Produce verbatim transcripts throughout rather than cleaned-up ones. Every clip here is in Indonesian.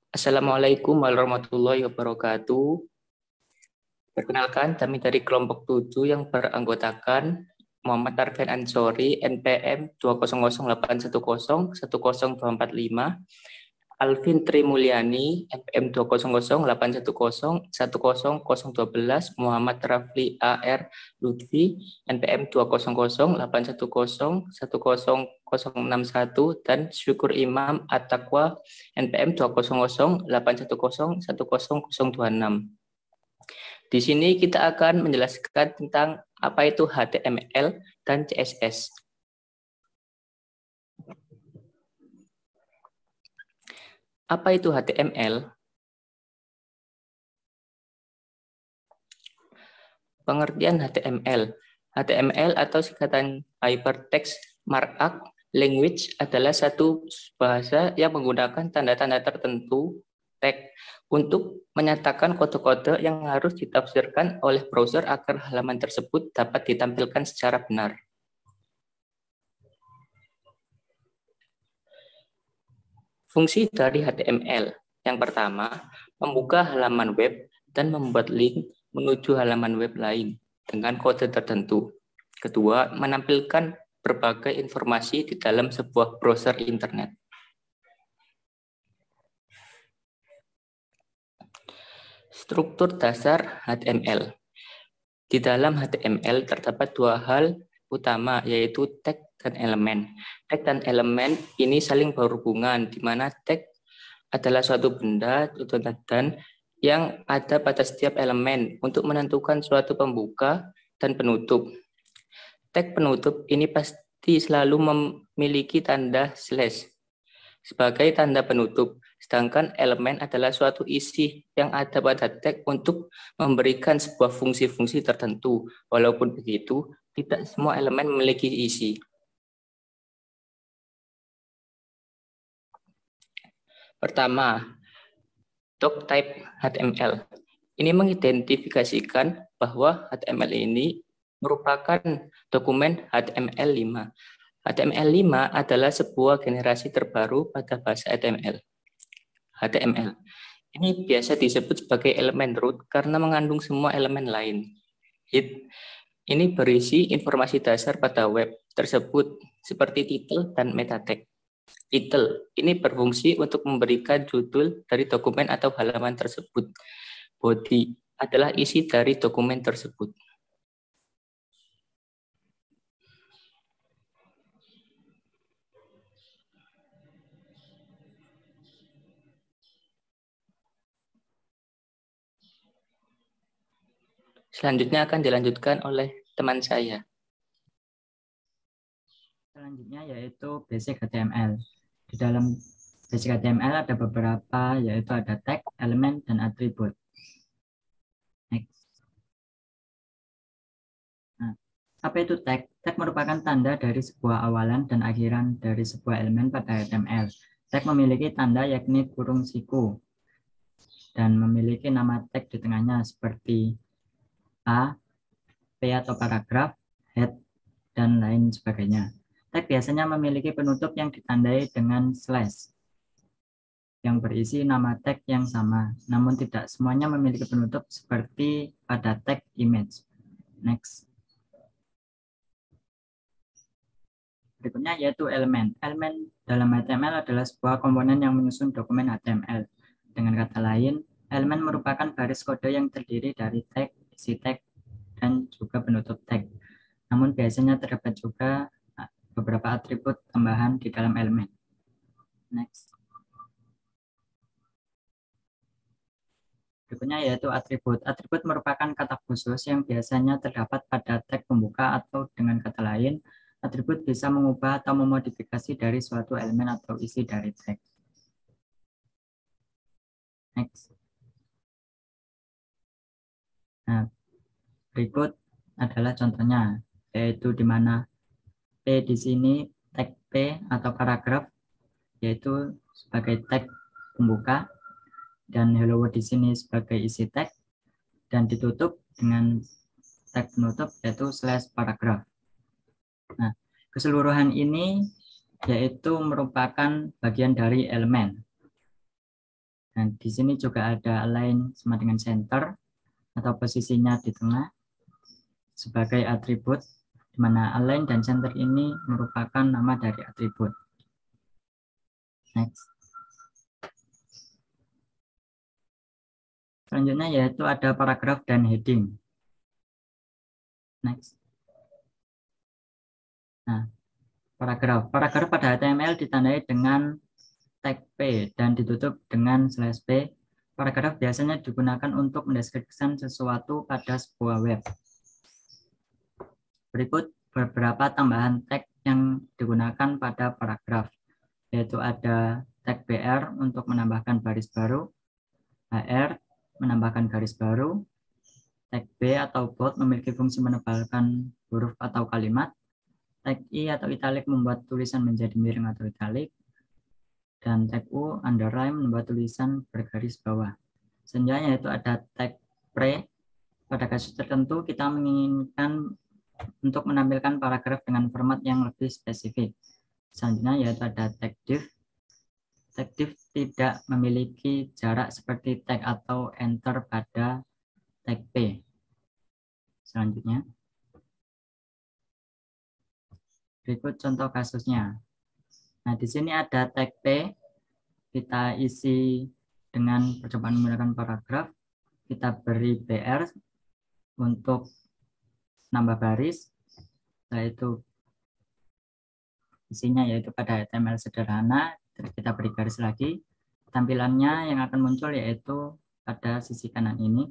Assalamualaikum warahmatullahi wabarakatuh. Perkenalkan, kami dari kelompok tujuh yang beranggotakan Muhammad Arfian Ansori, N P M dua nol nol delapan satu nol satu nol dua empat lima, Alvin Tri Mulyani, N P M dua nol nol delapan satu nol satu nol nol satu dua, Muhammad Rafli A R Lutfi, N P M dua nol nol delapan satu nol satu nol nol enam satu, dan Syukur Imam At-Taqwa, N P M dua nol nol delapan satu nol satu nol nol dua enam. Di sini kita akan menjelaskan tentang apa itu H T M L dan C S S. Apa itu H T M L? Pengertian H T M L. H T M L atau singkatan Hypertext Markup Language adalah satu bahasa yang menggunakan tanda-tanda tertentu tag untuk menyatakan kode-kode yang harus ditafsirkan oleh browser agar halaman tersebut dapat ditampilkan secara benar. Fungsi dari H T M L. Yang pertama, membuka halaman web dan membuat link menuju halaman web lain dengan kode tertentu. Kedua, menampilkan berbagai informasi di dalam sebuah browser internet. Struktur dasar H T M L. Di dalam H T M L terdapat dua hal utama, yaitu tag dan elemen. Tag dan elemen ini saling berhubungan, di mana tag adalah suatu benda dan yang ada pada setiap elemen untuk menentukan suatu pembuka dan penutup. Tag penutup ini pasti selalu memiliki tanda slash sebagai tanda penutup, sedangkan elemen adalah suatu isi yang ada pada tag untuk memberikan sebuah fungsi-fungsi tertentu. Walaupun begitu, tidak semua elemen memiliki isi. Pertama, doc type H T M L. Ini mengidentifikasikan bahwa H T M L ini merupakan dokumen H T M L lima. H T M L lima adalah sebuah generasi terbaru pada bahasa H T M L. H T M L. Ini biasa disebut sebagai elemen root karena mengandung semua elemen lain. Head. Ini berisi informasi dasar pada web tersebut seperti title dan meta tag. Title ini berfungsi untuk memberikan judul dari dokumen atau halaman tersebut. Body adalah isi dari dokumen tersebut. Selanjutnya akan dilanjutkan oleh teman saya. Selanjutnya yaitu basic H T M L. Di dalam basic H T M L ada beberapa, yaitu ada tag, elemen, dan atribut. Next. Nah, apa itu tag? Tag merupakan tanda dari sebuah awalan dan akhiran dari sebuah elemen pada H T M L. Tag memiliki tanda yakni kurung siku dan memiliki nama tag di tengahnya seperti A, P atau paragraf, head, dan lain sebagainya. Tag biasanya memiliki penutup yang ditandai dengan slash yang berisi nama tag yang sama, namun tidak semuanya memiliki penutup seperti pada tag image. Next. Berikutnya yaitu elemen. Elemen dalam H T M L adalah sebuah komponen yang menyusun dokumen H T M L. Dengan kata lain, elemen merupakan baris kode yang terdiri dari tag, isi tag, dan juga penutup tag. Namun biasanya terdapat juga beberapa atribut tambahan di dalam elemen. Next. Berikutnya yaitu atribut. Atribut merupakan kata khusus yang biasanya terdapat pada tag pembuka, atau dengan kata lain, atribut bisa mengubah atau memodifikasi dari suatu elemen atau isi dari tag. Next. Nah, berikut adalah contohnya, yaitu di mana P di sini tag P atau paragraf, yaitu sebagai tag pembuka, dan hello world di sini sebagai isi tag, dan ditutup dengan tag penutup yaitu slash paragraf. Nah, keseluruhan ini yaitu merupakan bagian dari elemen. Dan di sini juga ada align sama dengan center atau posisinya di tengah sebagai atribut, di mana align dan center ini merupakan nama dari atribut. Next. Selanjutnya yaitu ada paragraf dan heading. Next. Nah, paragraf. Paragraf pada H T M L ditandai dengan tag P dan ditutup dengan slash P. Paragraf biasanya digunakan untuk mendeskripsikan sesuatu pada sebuah web. Berikut beberapa tambahan tag yang digunakan pada paragraf, yaitu ada tag B R untuk menambahkan baris baru, H R menambahkan garis baru, tag B atau bold memiliki fungsi menebalkan huruf atau kalimat, tag I atau italic membuat tulisan menjadi miring atau italic, dan tag U underline membuat tulisan bergaris bawah. Selanjutnya yaitu ada tag pre. Pada kasus tertentu kita menginginkan untuk menampilkan paragraf dengan format yang lebih spesifik. Selanjutnya yaitu ada tag div. Tag div tidak memiliki jarak seperti tag atau enter pada tag P. Selanjutnya, berikut contoh kasusnya. Nah, di sini ada tag P, kita isi dengan percobaan menggunakan paragraf, kita beri B R untuk nambah baris, yaitu isinya yaitu pada H T M L sederhana, kita beri garis lagi. Tampilannya yang akan muncul yaitu pada sisi kanan ini.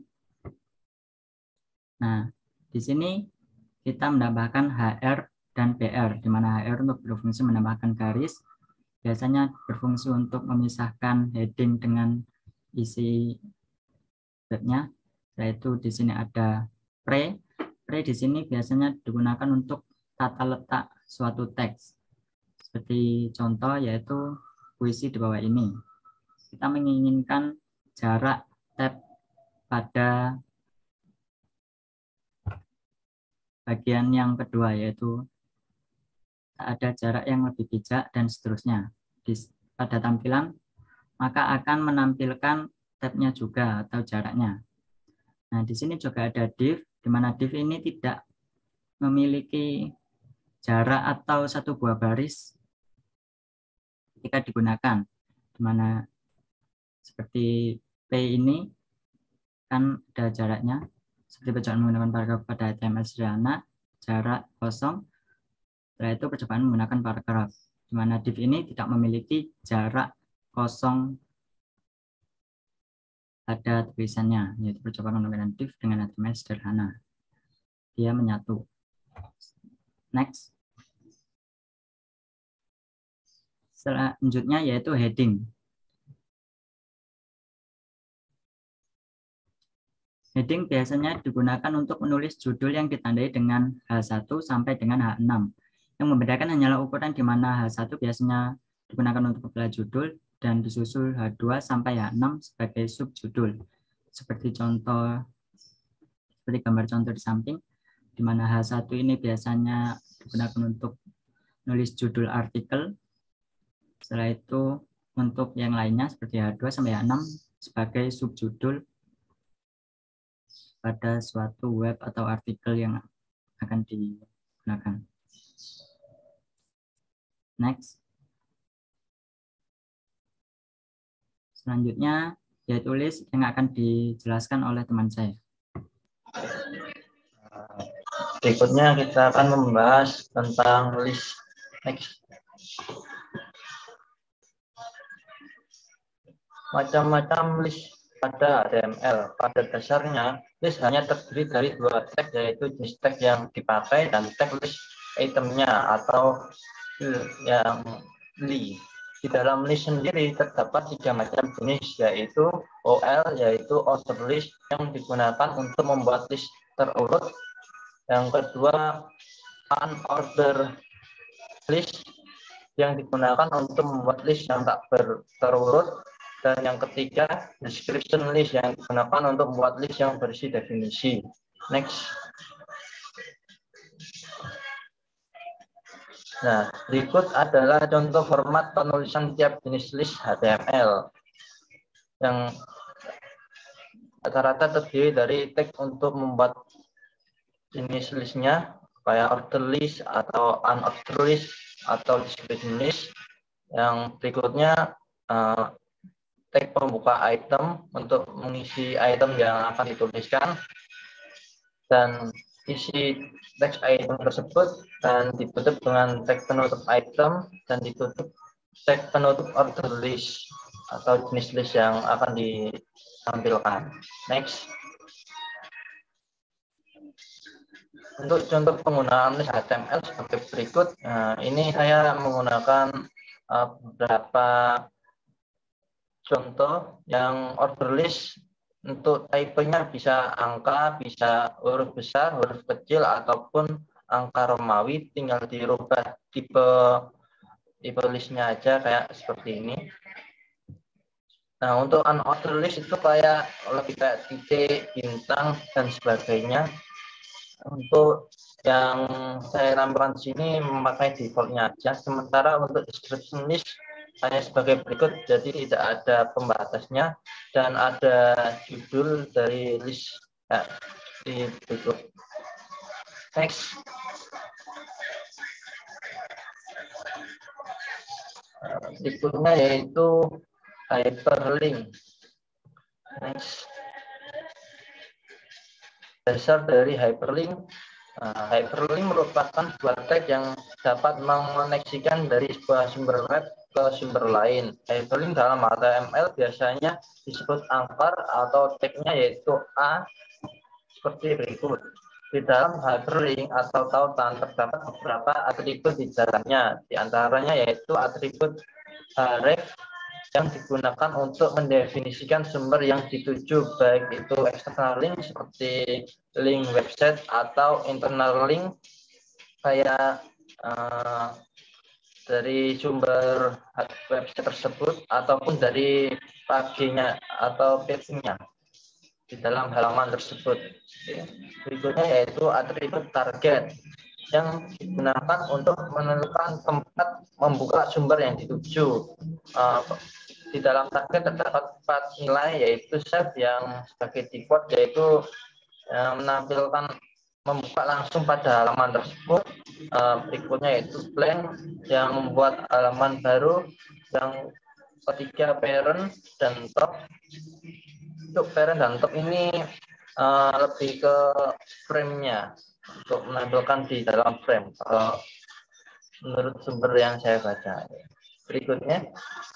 Nah, di sini kita menambahkan H R dan B R, di mana H R untuk berfungsi menambahkan garis, biasanya berfungsi untuk memisahkan heading dengan isi webnya, yaitu di sini ada pre. Pre di sini biasanya digunakan untuk tata letak suatu teks. Seperti contoh yaitu puisi di bawah ini. Kita menginginkan jarak tab pada bagian yang kedua, yaitu ada jarak yang lebih bijak dan seterusnya. Di, pada tampilan, maka akan menampilkan tabnya juga atau jaraknya. Nah, di sini juga ada div, di mana div ini tidak memiliki jarak atau satu buah baris ketika digunakan, di mana seperti P ini kan ada jaraknya, seperti percobaan menggunakan paragraf pada H T M L sederhana, jarak kosong. Setelah itu percobaan menggunakan paragraf, di mana div ini tidak memiliki jarak kosong pada tulisannya, yaitu percobaan menggunakan div dengan H T M L sederhana. Dia menyatu. Next. Selanjutnya yaitu heading. Heading biasanya digunakan untuk menulis judul yang ditandai dengan H satu sampai dengan H enam. Yang membedakan hanyalah ukuran, di mana H satu biasanya digunakan untuk kepala judul dan disusul H dua sampai H enam sebagai subjudul. Seperti contoh, seperti gambar contoh di samping, di mana H satu ini biasanya digunakan untuk menulis judul artikel. Setelah itu untuk yang lainnya seperti H dua sampai H enam sebagai subjudul pada suatu web atau artikel yang akan digunakan. Next. Selanjutnya yaitu list yang akan dijelaskan oleh teman saya. Berikutnya kita akan membahas tentang list. Next. Macam-macam list pada H T M L. Pada dasarnya, list hanya terdiri dari dua tag, yaitu jenis tag yang dipakai dan tag list itemnya atau yang li. Di dalam list sendiri terdapat tiga macam jenis, yaitu O L, yaitu order list yang digunakan untuk membuat list terurut. Yang kedua, unordered list yang digunakan untuk membuat list yang tak terurut. Dan yang ketiga, description list yang digunakan untuk membuat list yang berisi definisi. Next. Nah, berikut adalah contoh format penulisan tiap jenis list H T M L. yang rata-rata terdiri dari tag untuk membuat jenis listnya, kayak order list atau unordered list atau description list. Yang berikutnya uh, tag pembuka item untuk mengisi item yang akan dituliskan, dan isi teks item tersebut dan ditutup dengan tag penutup item dan ditutup tag penutup order list atau jenis list yang akan ditampilkan. Next. Untuk contoh penggunaan list H T M L sebagai berikut. Nah, ini saya menggunakan uh, beberapa contoh yang order list. Untuk type-nya bisa angka, bisa huruf besar, huruf kecil, ataupun angka Romawi. Tinggal dirubah tipe tipe listnya aja kayak seperti ini. Nah, untuk unordered list itu kayak lebih kayak titik, bintang, dan sebagainya. Untuk yang saya tampilkan di sini memakai defaultnya aja. Sementara untuk description list hanya sebagai berikut, jadi tidak ada pembatasnya dan ada judul dari list ya, di berikut. Next. Berikutnya yaitu hyperlink. Next. Dasar dari hyperlink. Nah, hyperlink merupakan sebuah tag yang dapat mengoneksikan dari sebuah sumber web ke sumber lain. Hyperlink dalam H T M L biasanya disebut anchor atau tagnya yaitu A seperti berikut. Di dalam hyperlink atau tautan terdapat beberapa atribut di dalamnya. Di antaranya yaitu atribut href yang digunakan untuk mendefinisikan sumber yang dituju, baik itu external link seperti link website atau internal link kayak uh, dari sumber website tersebut ataupun dari paginya atau page-nya di dalam halaman tersebut. Berikutnya yaitu atribut target yang digunakan untuk menentukan tempat membuka sumber yang dituju. Uh, di dalam target terdapat empat nilai, yaitu self yang sebagai default yaitu uh, menampilkan membuka langsung pada halaman tersebut. Uh, berikutnya yaitu blank yang membuat halaman baru. Yang ketiga parent dan top. Untuk parent dan top ini uh, lebih ke frame-nya untuk menampilkan di dalam frame uh, menurut sumber yang saya baca. Berikutnya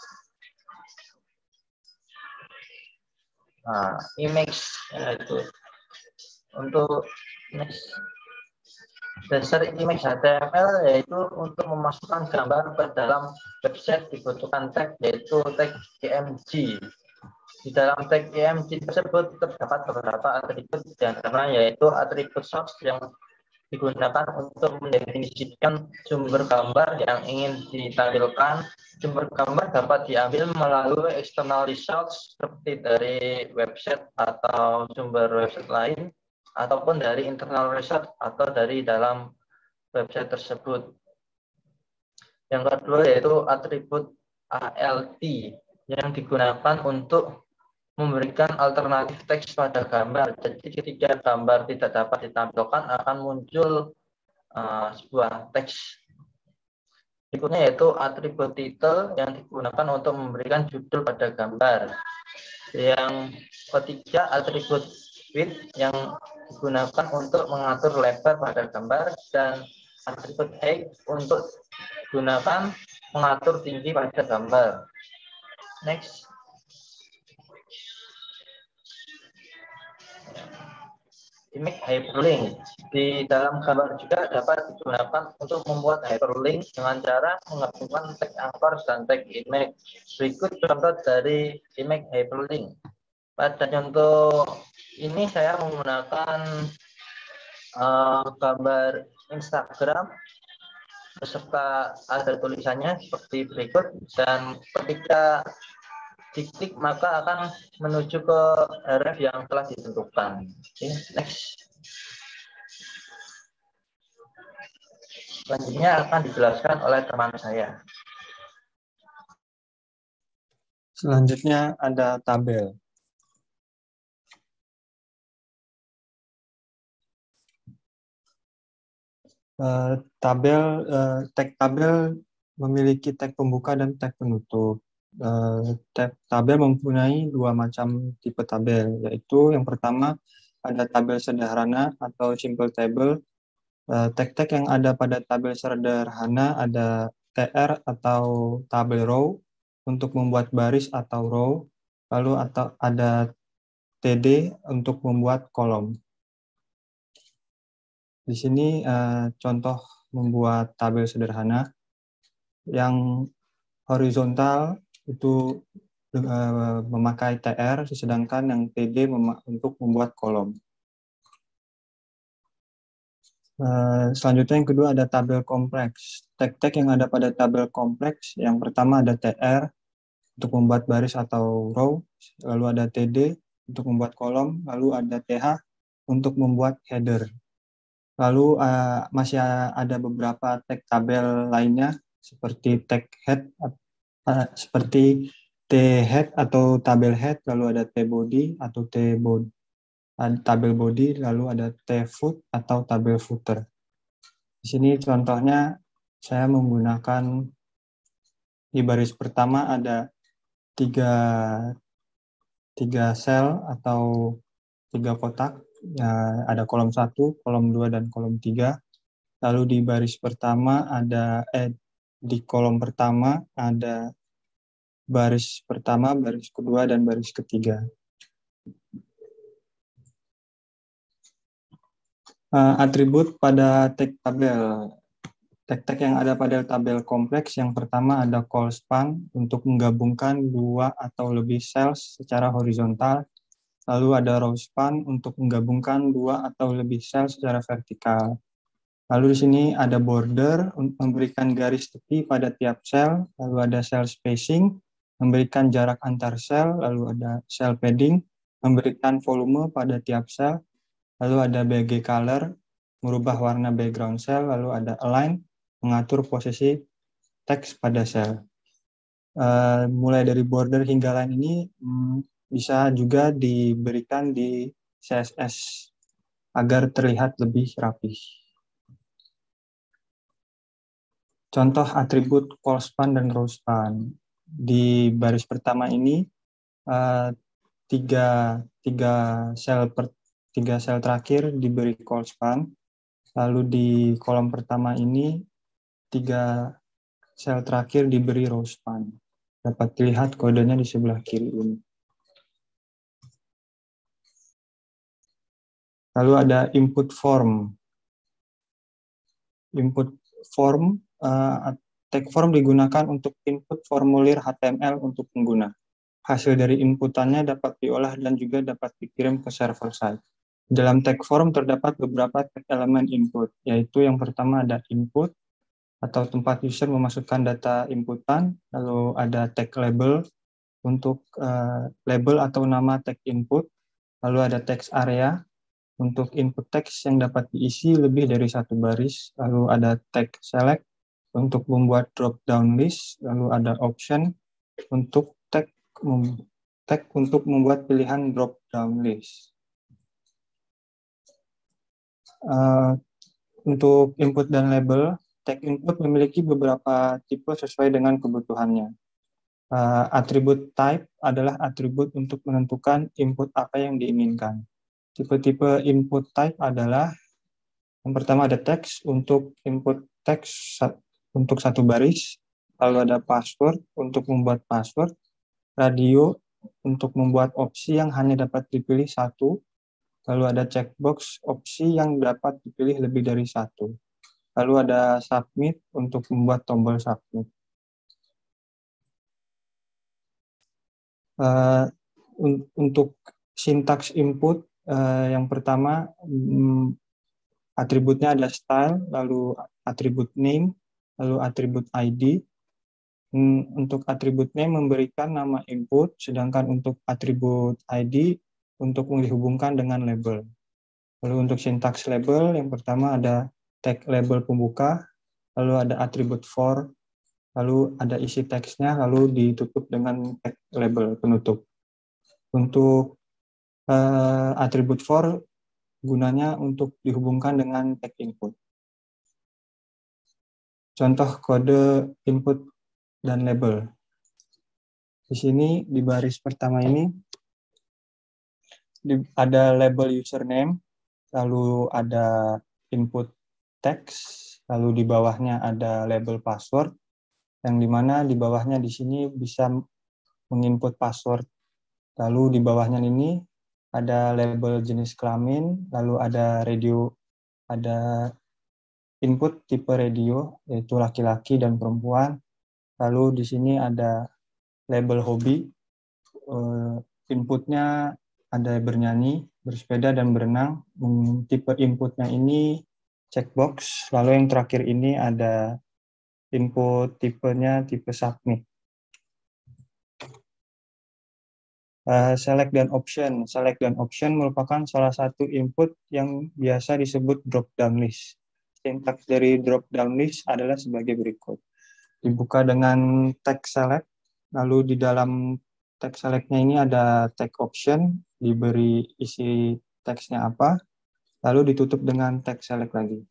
nah, image yaitu untuk next. Dasar image H T M L yaitu untuk memasukkan gambar ke dalam website dibutuhkan tag yaitu tag img. Di dalam tag img tersebut terdapat beberapa atribut, di antaranya yaitu atribut source yang digunakan untuk mendefinisikan sumber gambar yang ingin ditampilkan. Sumber gambar dapat diambil melalui external results seperti dari website atau sumber website lain, ataupun dari internal result atau dari dalam website tersebut. Yang kedua yaitu atribut alt yang digunakan untuk memberikan alternatif teks pada gambar. Jadi ketika gambar tidak dapat ditampilkan akan muncul uh, sebuah teks. Berikutnya yaitu atribut title yang digunakan untuk memberikan judul pada gambar. Yang ketiga atribut width yang digunakan untuk mengatur lebar pada gambar, dan atribut height untuk digunakan mengatur tinggi pada gambar. Next. Image hyperlink di dalam gambar juga dapat digunakan untuk membuat hyperlink dengan cara menggabungkan tag anchor dan tag image. Berikut contoh dari image hyperlink. Pada contoh ini saya menggunakan uh, gambar Instagram beserta ada tulisannya seperti berikut, dan ketika diklik maka akan menuju ke href yang telah ditentukan. Oke, next. Selanjutnya akan dijelaskan oleh teman saya. Selanjutnya ada tabel. Uh, tabel, uh, tag tabel memiliki tag pembuka dan tag penutup. Uh, tag tabel mempunyai dua macam tipe tabel, yaitu yang pertama ada tabel sederhana atau simple table. Uh, tag-tag yang ada pada tabel sederhana ada T R atau tabel row untuk membuat baris atau row, lalu atau ada T D untuk membuat kolom. Di sini uh, contoh membuat tabel sederhana. Yang horizontal itu uh, memakai T R, sedangkan yang T D mem untuk membuat kolom. Uh, selanjutnya yang kedua ada tabel kompleks. Tag-tag yang ada pada tabel kompleks, yang pertama ada T R untuk membuat baris atau row, lalu ada T D untuk membuat kolom, lalu ada T H untuk membuat header. Lalu uh, masih ada beberapa tag tabel lainnya seperti tag head, uh, seperti T head atau tabel head, lalu ada T body atau T body, ada tabel body, lalu ada T foot atau tabel footer. Di sini contohnya saya menggunakan di baris pertama ada tiga tiga sel atau tiga kotak. Ya, ada kolom satu, kolom dua, dan kolom tiga. Lalu di baris pertama ada, eh, di kolom pertama ada baris pertama, baris kedua, dan baris ketiga. Uh, atribut pada tag tabel. Tag-tag yang ada pada tabel kompleks, yang pertama ada call span untuk menggabungkan dua atau lebih sel secara horizontal. Lalu ada row span untuk menggabungkan dua atau lebih sel secara vertikal. Lalu di sini ada border untuk memberikan garis tepi pada tiap sel. Lalu ada cell spacing, memberikan jarak antar sel. Lalu ada cell padding, memberikan volume pada tiap sel. Lalu ada B G color, merubah warna background sel. Lalu ada align, mengatur posisi teks pada sel. Uh, mulai dari border hingga line ini hmm, bisa juga diberikan di C S S agar terlihat lebih rapi. Contoh atribut call span dan row span. Di baris pertama ini uh, tiga, tiga sel per, tiga sel terakhir diberi call span. Lalu di kolom pertama ini tiga sel terakhir diberi row span. Dapat dilihat kodenya di sebelah kiri ini. Lalu ada input form. Input form, uh, tag form digunakan untuk input formulir H T M L untuk pengguna. Hasil dari inputannya dapat diolah dan juga dapat dikirim ke server side. Dalam tag form terdapat beberapa tag elemen input, yaitu yang pertama ada input, atau tempat user memasukkan data inputan, lalu ada tag label, untuk uh, label atau nama tag input, lalu ada text area, untuk input teks yang dapat diisi lebih dari satu baris, lalu ada tag select untuk membuat drop down list, lalu ada option untuk tag, tag untuk membuat pilihan drop down list. Uh, untuk input dan label, tag input memiliki beberapa tipe sesuai dengan kebutuhannya. Uh, atribut type adalah atribut untuk menentukan input apa yang diinginkan. Tipe-tipe input type adalah, yang pertama ada text untuk input teks untuk satu baris, lalu ada password untuk membuat password, radio untuk membuat opsi yang hanya dapat dipilih satu, lalu ada checkbox opsi yang dapat dipilih lebih dari satu, lalu ada submit untuk membuat tombol submit. Uh, un untuk sintaks input, Uh, yang pertama, um, atributnya ada style, lalu atribut name, lalu atribut I D. Um, untuk atribut name memberikan nama input, sedangkan untuk atribut I D untuk dihubungkan dengan label. Lalu untuk sintaks label, yang pertama ada tag label pembuka, lalu ada atribut for, lalu ada isi teksnya, lalu ditutup dengan tag label penutup. Untuk uh, atribut for gunanya untuk dihubungkan dengan tag input. Contoh kode input dan label. Di sini di baris pertama ini ada label username, lalu ada input text, lalu di bawahnya ada label password, yang dimana di bawahnya di sini bisa menginput password. Lalu di bawahnya ini ada label jenis kelamin, lalu ada radio, ada input tipe radio, yaitu laki-laki dan perempuan. Lalu di sini ada label hobi, inputnya ada bernyanyi, bersepeda, dan berenang. Tipe inputnya ini checkbox. Lalu yang terakhir ini ada input tipenya tipe submit. Uh, select dan option. Select dan option merupakan salah satu input yang biasa disebut drop-down list. Sintaks dari drop-down list adalah sebagai berikut. Dibuka dengan tag select, lalu di dalam tag select-nya ini ada tag option, diberi isi teksnya apa, lalu ditutup dengan tag select lagi.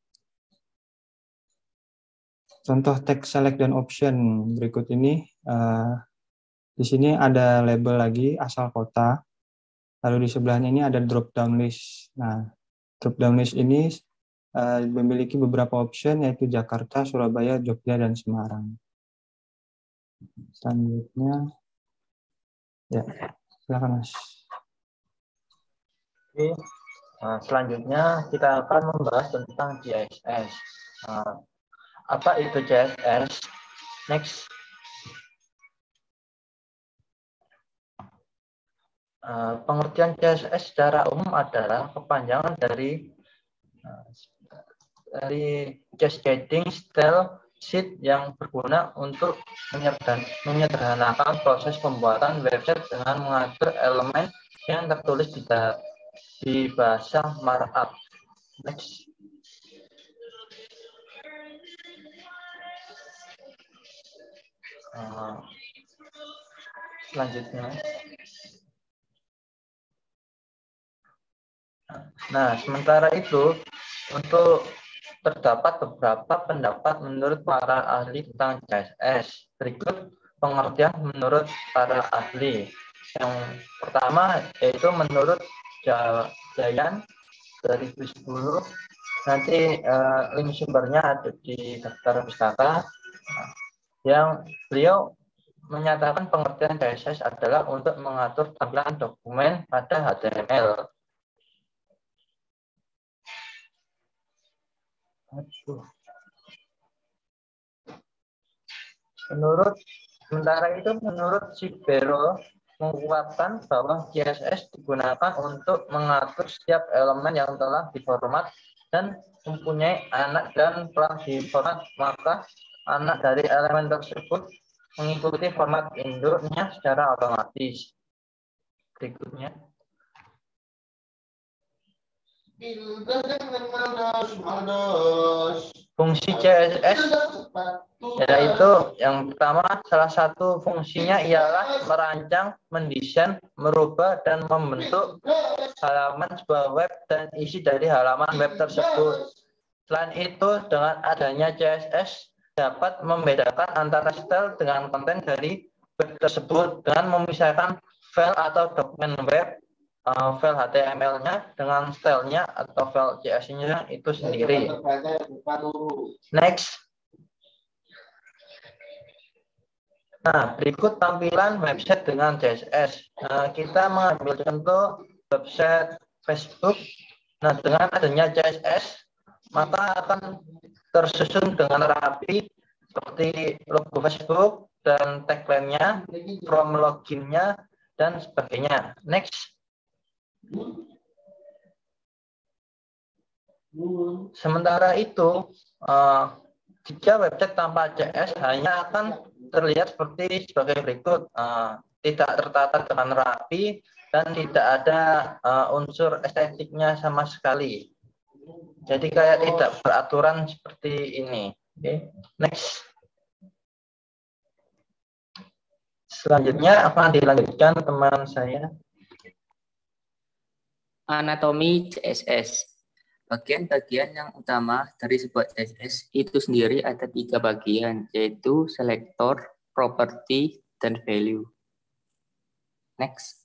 Contoh tag select dan option berikut ini. Uh, Di sini ada label lagi, asal kota. Lalu di sebelahnya ini ada drop down list. Nah, drop down list ini uh, memiliki beberapa option, yaitu Jakarta, Surabaya, Jogja, dan Semarang. Selanjutnya, ya, silakan Mas. Oke, nah, selanjutnya kita akan membahas tentang C S S. Nah, apa itu C S S? Next. Uh, pengertian C S S secara umum adalah kepanjangan dari uh, dari cascading style sheet yang berguna untuk menyederhanakan proses pembuatan website dengan mengatur elemen yang tertulis di, di bahasa markup. Next. Uh, selanjutnya. Nah, sementara itu, untuk terdapat beberapa pendapat menurut para ahli tentang C S S. Berikut pengertian menurut para ahli. Yang pertama yaitu menurut Jayan dua ribu sepuluh. Nanti eh, link sumbernya ada di daftar pustaka. Nah, yang beliau menyatakan pengertian C S S adalah untuk mengatur tampilan dokumen pada H T M L. Menurut sementara itu menurut Sibero menguatkan bahwa C S S digunakan untuk mengatur setiap elemen yang telah diformat dan mempunyai anak dan telah diformat, maka anak dari elemen tersebut mengikuti format induknya secara otomatis. Berikutnya. Fungsi C S S yaitu yang pertama, salah satu fungsinya ialah merancang, mendesain, merubah, dan membentuk halaman sebuah web dan isi dari halaman web tersebut. Selain itu, dengan adanya C S S dapat membedakan antara style dengan konten dari web tersebut dengan memisahkan file atau dokumen web, Uh, file H T M L-nya dengan style-nya atau file C S S-nya itu sendiri. Next. Nah, berikut tampilan website dengan C S S. Nah, kita mengambil contoh website Facebook. Nah, dengan adanya C S S, maka akan tersusun dengan rapi seperti logo Facebook dan tagline-nya, from login-nya, dan sebagainya. Next. Sementara itu, uh, jika website tanpa C S S hanya akan terlihat seperti sebagai berikut, uh, tidak tertata dengan rapi dan tidak ada uh, unsur estetiknya sama sekali. Jadi kayak tidak beraturan seperti ini. Oke, okay. Next. Selanjutnya apa dilanjutkan teman saya? Anatomi C S S. Bagian-bagian yang utama dari sebuah C S S itu sendiri ada tiga bagian, yaitu selektor, property, dan value. Next.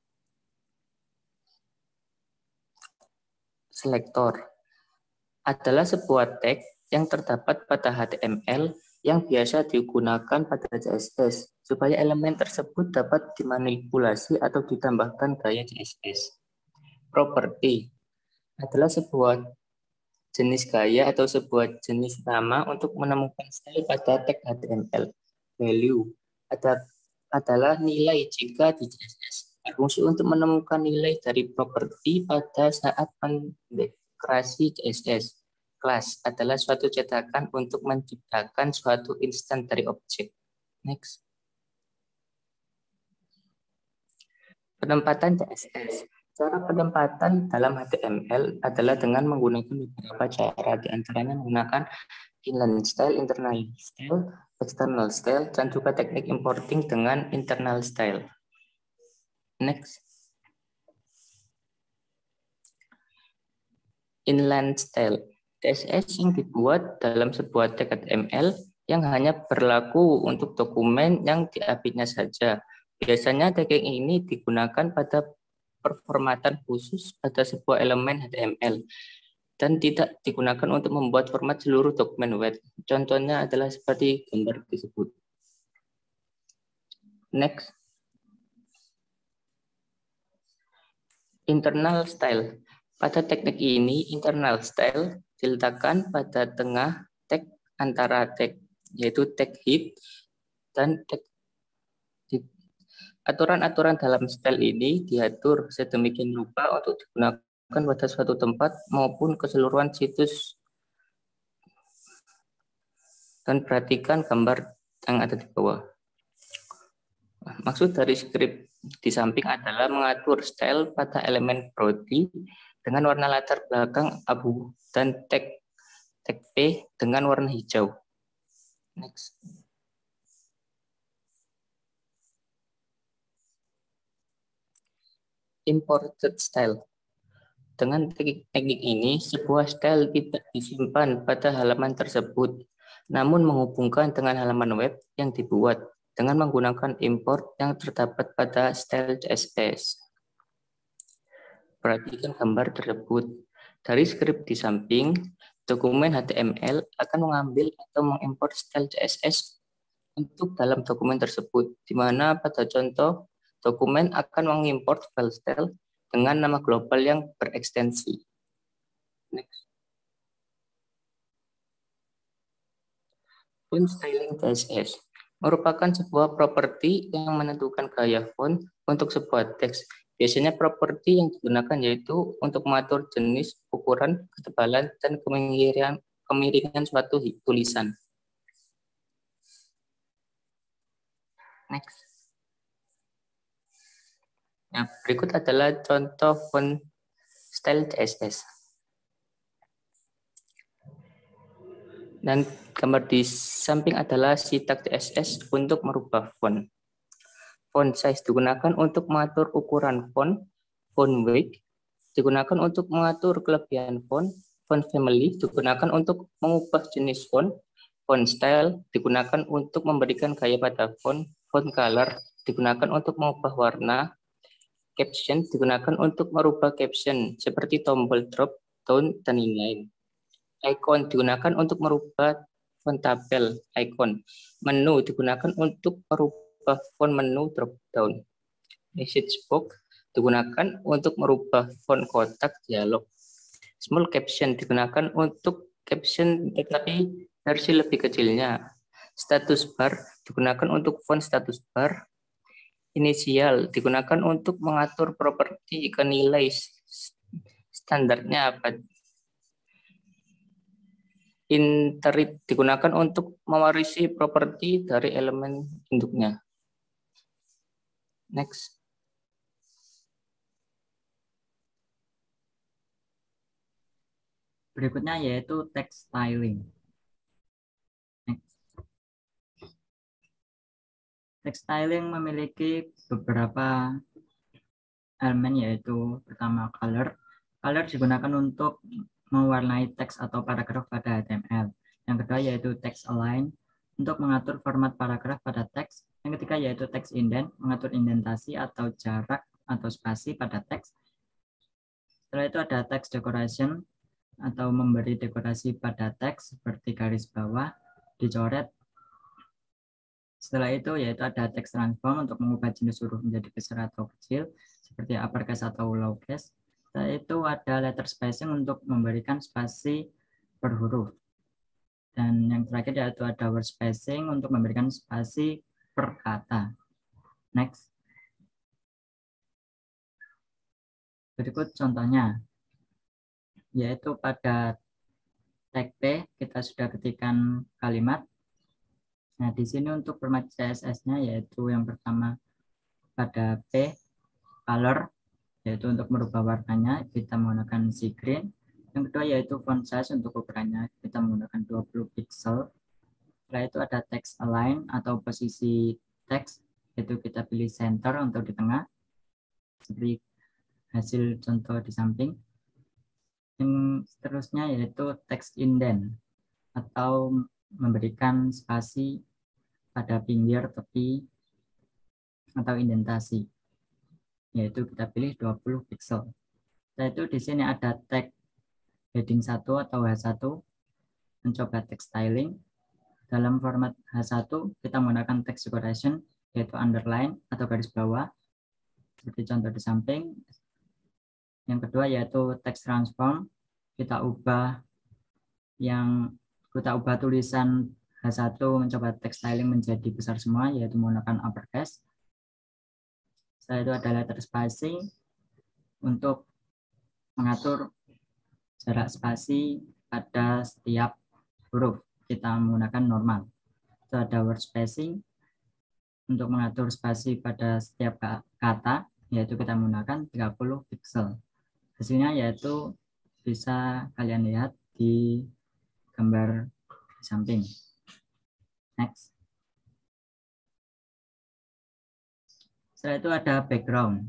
Selektor adalah sebuah tag yang terdapat pada H T M L yang biasa digunakan pada C S S supaya elemen tersebut dapat dimanipulasi atau ditambahkan gaya C S S. Property adalah sebuah jenis gaya atau sebuah jenis nama untuk menemukan style pada tag H T M L. Value adalah nilai jika di C S S berfungsi untuk menemukan nilai dari properti pada saat mendeklarasi C S S. Class adalah suatu cetakan untuk menciptakan suatu instan dari objek. Next. Penempatan C S S. Cara penempatan dalam H T M L adalah dengan menggunakan beberapa cara, di antaranya menggunakan inline style, internal style, external style, dan juga teknik importing dengan internal style. Next. Inline style. C S S yang dibuat dalam sebuah tag H T M L yang hanya berlaku untuk dokumen yang diupdate-nya saja. Biasanya tagging ini digunakan pada performatan khusus pada sebuah elemen H T M L dan tidak digunakan untuk membuat format seluruh dokumen web. Contohnya adalah seperti gambar tersebut. Next. Internal style. Pada teknik ini, internal style diletakkan pada tengah tag antara tag, yaitu tag head dan tag. Aturan-aturan dalam style ini diatur sedemikian rupa untuk digunakan pada suatu tempat maupun keseluruhan situs. Dan perhatikan gambar yang ada di bawah. Maksud dari script di samping adalah mengatur style pada elemen body dengan warna latar belakang abu dan tag tag P dengan warna hijau. Next. Imported style. Dengan teknik ini, sebuah style tidak disimpan pada halaman tersebut, namun menghubungkan dengan halaman web yang dibuat dengan menggunakan import yang terdapat pada style C S S. Perhatikan gambar tersebut. Dari skrip di samping, dokumen H T M L akan mengambil atau mengimport style C S S untuk dalam dokumen tersebut, di mana pada contoh dokumen akan mengimport file style dengan nama global yang berekstensi. Next. Font styling C S S merupakan sebuah properti yang menentukan gaya font untuk sebuah teks. Biasanya properti yang digunakan yaitu untuk mengatur jenis, ukuran, ketebalan, dan kemiringan, kemiringan suatu tulisan. Next. Nah, berikut adalah contoh font style C S S. Dan gambar di samping adalah sitak C S S untuk merubah font. Font size digunakan untuk mengatur ukuran font. Font weight digunakan untuk mengatur kelebihan font. Font family digunakan untuk mengubah jenis font. Font style digunakan untuk memberikan gaya pada font. Font color digunakan untuk mengubah warna. Caption digunakan untuk merubah caption seperti tombol drop down dan lain-lain. Icon digunakan untuk merubah font tabel icon. Menu digunakan untuk merubah font menu drop down. Message box digunakan untuk merubah font kotak dialog. Small caption digunakan untuk caption tetapi versi lebih kecilnya. Status bar digunakan untuk font status bar. Inisial digunakan untuk mengatur properti ke nilai standarnya apa. Interit digunakan untuk mewarisi properti dari elemen induknya. Next. Berikutnya yaitu text styling. Text styling memiliki beberapa elemen, yaitu pertama color. Color digunakan untuk mewarnai teks atau paragraf pada H T M L. Yang kedua yaitu text align untuk mengatur format paragraf pada teks. Yang ketiga yaitu text indent, mengatur indentasi atau jarak atau spasi pada teks. Setelah itu ada text decoration atau memberi dekorasi pada teks seperti garis bawah, dicoret. Setelah itu yaitu ada text transform untuk mengubah jenis huruf menjadi besar atau kecil seperti uppercase atau lowercase. Setelah itu ada letter spacing untuk memberikan spasi per huruf. Dan yang terakhir yaitu ada word spacing untuk memberikan spasi per kata. Next. Berikut contohnya, yaitu pada tag P kita sudah ketikkan kalimat. Nah, di sini untuk format C S S-nya yaitu yang pertama pada P, color, yaitu untuk merubah warnanya kita menggunakan sea green. Yang kedua yaitu font size untuk ukurannya kita menggunakan dua puluh pixel. Setelah itu ada text align atau posisi teks, yaitu kita pilih center untuk di tengah, seperti hasil contoh di samping. Yang seterusnya yaitu text indent atau memberikan spasi pada pinggir, tepi, atau indentasi, yaitu kita pilih dua puluh pixel. Setelah itu di sini ada tag heading satu atau H satu, mencoba text styling. Dalam format H satu kita menggunakan text decoration yaitu underline atau garis bawah, seperti contoh di samping. Yang kedua yaitu text transform, kita ubah yang kita ubah tulisan H satu mencoba text styling menjadi besar semua, yaitu menggunakan uppercase. Setelah itu ada letter spacing untuk mengatur jarak spasi pada setiap huruf, kita menggunakan normal. Itu ada word spacing untuk mengatur spasi pada setiap kata, yaitu kita menggunakan tiga puluh pixel. Hasilnya yaitu bisa kalian lihat di gambar di samping. Next. Setelah itu ada background.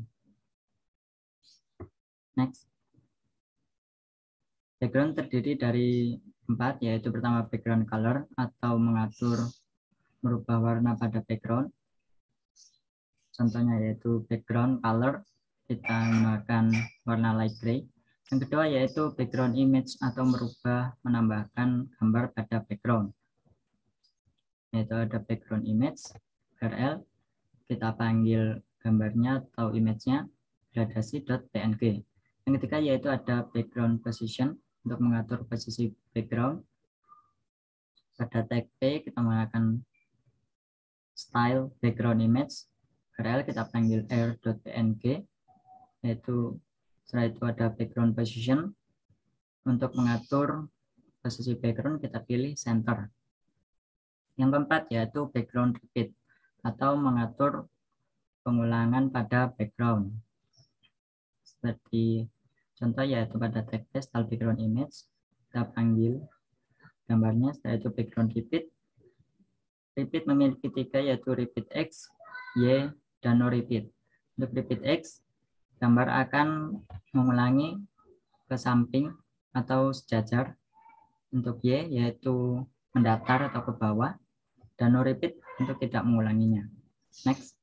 Next. Background terdiri dari empat, yaitu pertama background color atau mengatur merubah warna pada background. Contohnya yaitu background color, kita menggunakan warna light gray. Yang kedua yaitu background image atau merubah menambahkan gambar pada background. Yaitu ada background image, U R L, kita panggil gambarnya atau image-nya gradasi.png. Yang ketiga yaitu ada background position untuk mengatur posisi background. Pada tag P kita menggunakan style background image, U R L kita panggil air.png, yaitu setelah itu ada background position. Untuk mengatur posisi background kita pilih center. Yang keempat yaitu background repeat atau mengatur pengulangan pada background. Seperti contoh yaitu pada tag style background image, kita panggil gambarnya, setelah itu background repeat. Repeat memiliki tiga yaitu repeat X, Y, dan no repeat. Untuk repeat X, gambar akan mengulangi ke samping atau sejajar. Untuk Y yaitu mendatar atau ke bawah, dan no repeat untuk tidak mengulanginya. Next.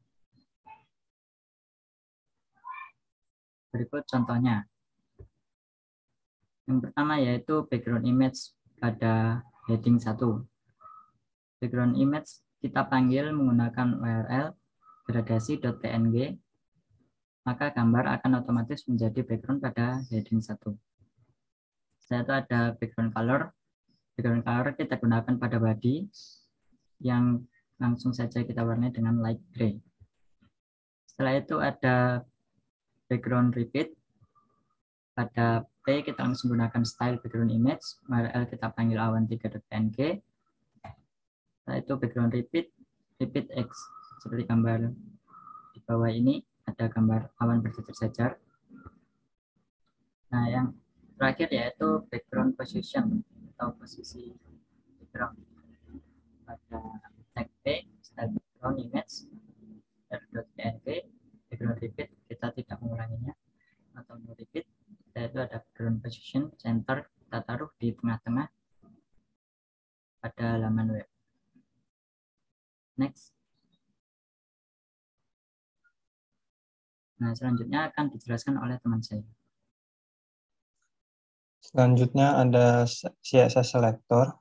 Berikut contohnya. Yang pertama yaitu background image pada heading satu. Background image kita panggil menggunakan U R L gradasi.png, maka gambar akan otomatis menjadi background pada heading satu. Setelah itu ada background color. Background color kita gunakan pada body yang langsung saja kita warnai dengan light gray. Setelah itu ada background repeat. Pada P kita langsung gunakan style background image, U R L kita panggil awan tiga.png. Setelah itu background repeat, repeat X, seperti gambar di bawah ini ada gambar awan berjajar-jajar. Nah, yang terakhir yaitu background position atau posisi background. Pada tag P, style background image, .env, background repeat kita tidak mengulanginya, atau no repeat, yaitu ada background position, center, kita taruh di tengah-tengah pada halaman web. Next. Nah, selanjutnya akan dijelaskan oleh teman saya. Selanjutnya ada C S S selector.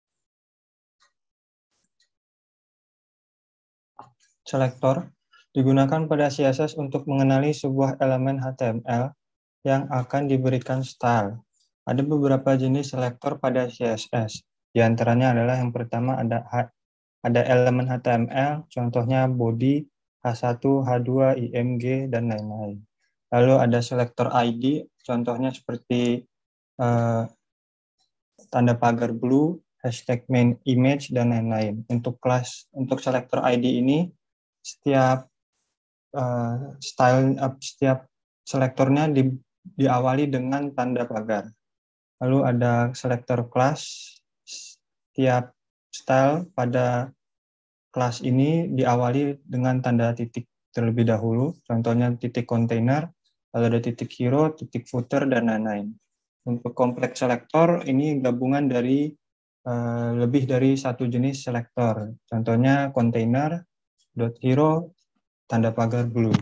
Selector digunakan pada C S S untuk mengenali sebuah elemen H T M L yang akan diberikan style. Ada beberapa jenis selektor pada C S S. Di antaranya adalah yang pertama ada ada elemen H T M L, contohnya body, H satu, H dua, I M G, dan lain-lain. Lalu ada selektor I D, contohnya seperti uh, tanda pagar blue, hashtag main image, dan lain-lain. Untuk kelas, untuk selektor I D ini, setiap uh, style, uh, setiap selektornya di, diawali dengan tanda pagar. Lalu ada selektor kelas, setiap style pada kelas ini diawali dengan tanda titik terlebih dahulu, contohnya titik kontainer, lalu ada titik hero, titik footer, dan lain-lain. Untuk kompleks selektor, ini gabungan dari uh, lebih dari satu jenis selektor, contohnya kontainer, dot hero, tanda pagar blue.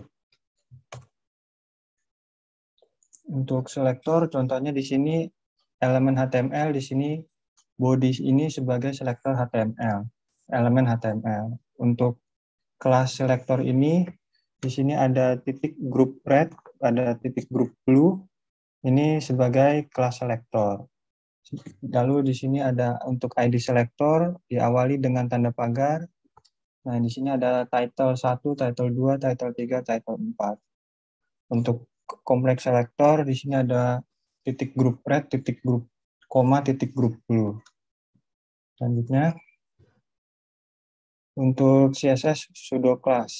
Untuk selektor, contohnya di sini elemen H T M L, di sini body ini sebagai selektor H T M L, elemen H T M L. Untuk kelas selektor ini, di sini ada titik group red, ada titik group blue, ini sebagai kelas selektor. Lalu di sini ada untuk I D selektor, diawali dengan tanda pagar. Nah, di sini ada title satu, title dua, title tiga, title empat. Untuk kompleks selektor, di sini ada titik group red, titik group koma, titik group blue. Selanjutnya, untuk C S S pseudo class.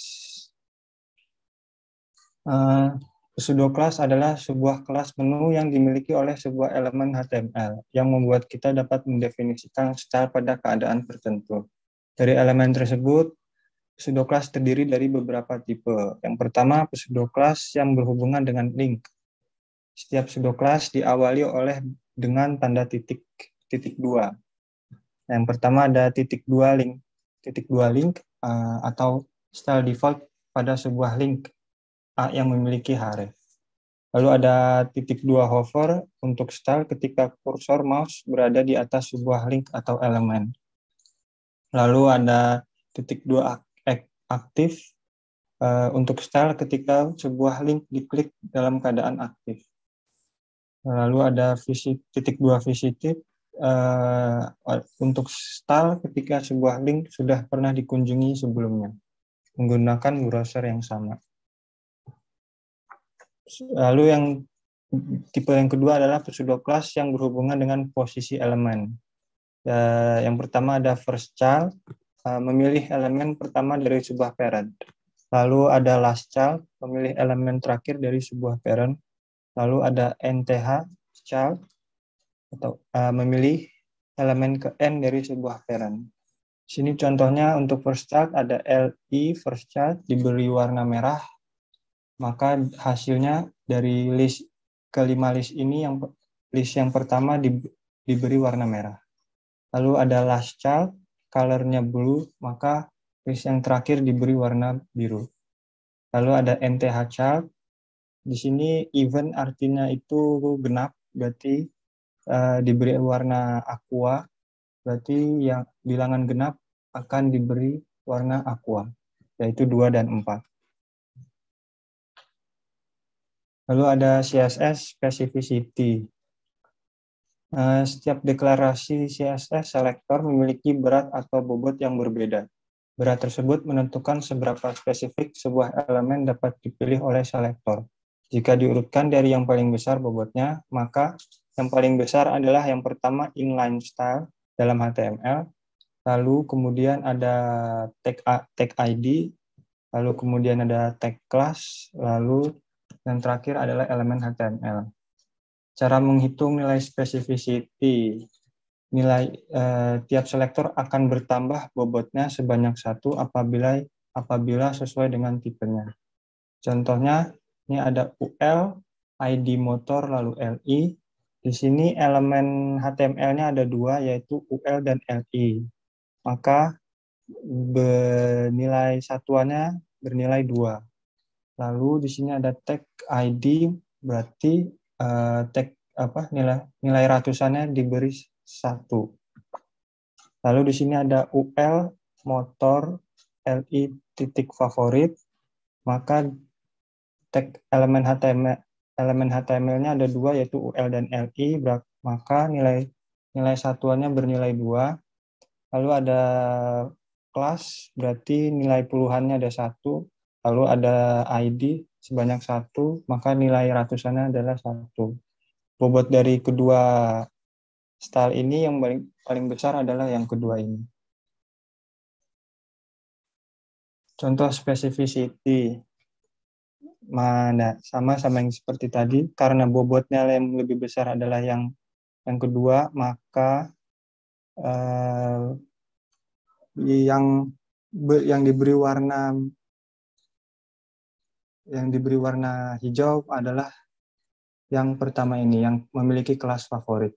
Uh, pseudo class adalah sebuah kelas menu yang dimiliki oleh sebuah elemen H T M L yang membuat kita dapat mendefinisikan style pada keadaan tertentu. Dari elemen tersebut, pseudo class terdiri dari beberapa tipe. Yang pertama, pseudo class yang berhubungan dengan link. Setiap pseudo class diawali oleh dengan tanda titik titik dua. Yang pertama ada titik dua link. Titik dua link uh, atau style default pada sebuah link uh, yang memiliki href. Lalu ada titik dua hover untuk style ketika kursor mouse berada di atas sebuah link atau elemen. Lalu ada titik dua aktif uh, untuk style ketika sebuah link diklik dalam keadaan aktif. Lalu ada visit, titik dua visited Uh, untuk style ketika sebuah link sudah pernah dikunjungi sebelumnya menggunakan browser yang sama. Lalu yang tipe yang kedua adalah pseudo class yang berhubungan dengan posisi elemen. Uh, yang pertama ada first child, uh, memilih elemen pertama dari sebuah parent. Lalu ada last child, memilih elemen terakhir dari sebuah parent. Lalu ada N T H child, atau uh, memilih elemen ke N dari sebuah parent. Sini contohnya untuk first child ada L I first child diberi warna merah, maka hasilnya dari list kelima list ini yang list yang pertama di, diberi warna merah. Lalu ada last child, colornya blue, maka list yang terakhir diberi warna biru. Lalu ada N T H child, di sini even artinya itu genap, berarti Uh, diberi warna aqua, berarti yang bilangan genap akan diberi warna aqua, yaitu dua dan empat. Lalu ada C S S specificity. Uh, setiap deklarasi C S S selector memiliki berat atau bobot yang berbeda. Berat tersebut menentukan seberapa spesifik sebuah elemen dapat dipilih oleh selektor. Jika diurutkan dari yang paling besar bobotnya, maka yang paling besar adalah yang pertama inline style dalam H T M L, lalu kemudian ada tag, tag I D, lalu kemudian ada tag class, lalu yang terakhir adalah elemen H T M L. Cara menghitung nilai specificity, nilai eh, tiap selektor akan bertambah bobotnya sebanyak satu apabila apabila sesuai dengan tipenya. Contohnya, ini ada U L, I D motor, lalu L I. Di sini elemen H T M L-nya ada dua, yaitu U L dan L I. Maka bernilai satuannya bernilai dua. Lalu di sini ada tag I D, berarti uh, tag apa nilai nilai ratusannya diberi satu. Lalu di sini ada U L motor L I titik favorit, maka tag elemen H T M L elemen H T M L-nya ada dua, yaitu U L dan L I, maka nilai nilai satuannya bernilai dua. Lalu ada kelas, berarti nilai puluhannya ada satu. Lalu ada I D sebanyak satu, maka nilai ratusannya adalah satu. Bobot dari kedua style ini yang paling, paling besar adalah yang kedua ini. Contoh specificity. Mana sama-sama yang seperti tadi, karena bobotnya yang lebih besar adalah yang yang kedua, maka eh, yang yang diberi warna yang diberi warna hijau adalah yang pertama ini, yang memiliki kelas favorit.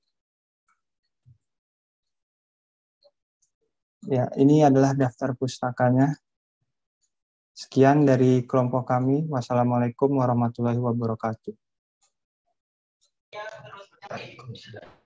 Ya, ini adalah daftar pustakanya. Sekian dari kelompok kami. Wassalamualaikum warahmatullahi wabarakatuh. Waalaikumsalam.